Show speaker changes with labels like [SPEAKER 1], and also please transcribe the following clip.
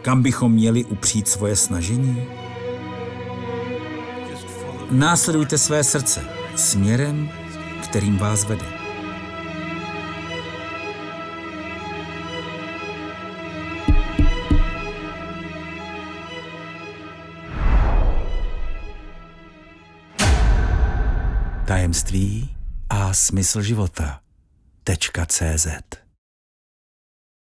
[SPEAKER 1] kam bychom měli upřít svoje snažení? Následujte své srdce směrem, kterým vás vede. Tajemství a smysl života.cz